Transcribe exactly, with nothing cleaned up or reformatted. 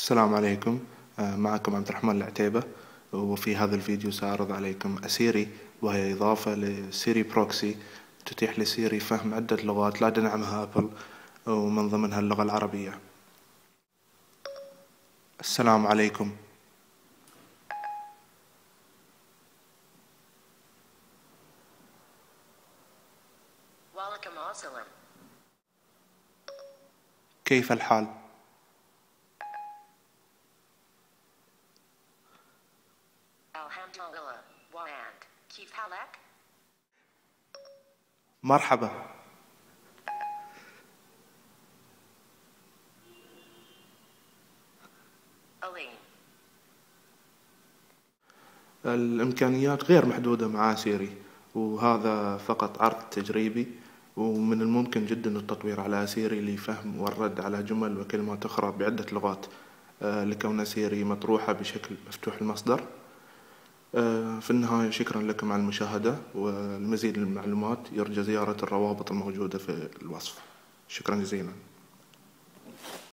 السلام عليكم. معكم عبد الرحمن العتيبة، وفي هذا الفيديو سأعرض عليكم أسيري، وهي إضافة لسيري بروكسي تتيح لسيري فهم عدة لغات لا تدعمها أبل، ومن ضمنها اللغة العربية. السلام عليكم. وعليكم السلام. كيف الحال؟ الحمد لله. وأنت كيف حالك؟ مرحبا. ألين. الإمكانيات غير محدودة مع سيري، وهذا فقط عرض تجريبي، ومن الممكن جدا التطوير على سيري لفهم والرد على جمل وكلمات أخرى بعدة لغات، لكون سيري مطروحة بشكل مفتوح المصدر. في النهاية شكرا لكم على المشاهدة، والمزيد من المعلومات يرجى زيارة الروابط الموجودة في الوصف. شكرا جزيلا.